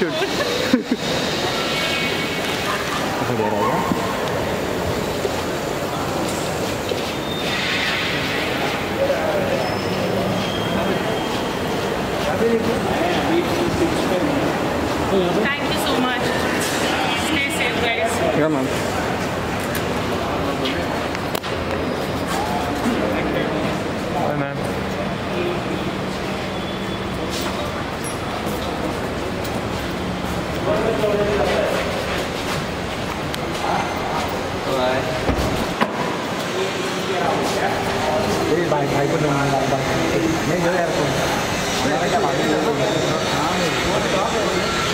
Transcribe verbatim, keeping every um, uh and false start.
shoot. ऐसा दे रहा है Thank you so much. Stay safe, guys. क्या ma'am bye ma'am Jadi baik-baik pun dengan baik-baik. Ini juga airport.